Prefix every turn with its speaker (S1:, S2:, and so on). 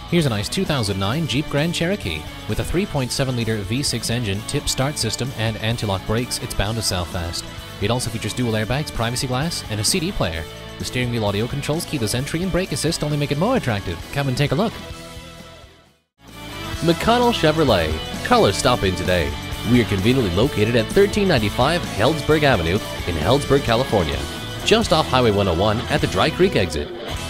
S1: Here's a nice 2009 Jeep Grand Cherokee. With a 3.7-liter V6 engine, tip start system, and anti-lock brakes, it's bound to sell fast. It also features dual airbags, privacy glass, and a CD player. The steering wheel audio controls, keyless entry, and brake assist only make it more attractive. Come and take a look.
S2: McConnell Chevrolet. Call or stop in today. We are conveniently located at 1395 Healdsburg Avenue in Healdsburg, California, just off Highway 101 at the Dry Creek exit.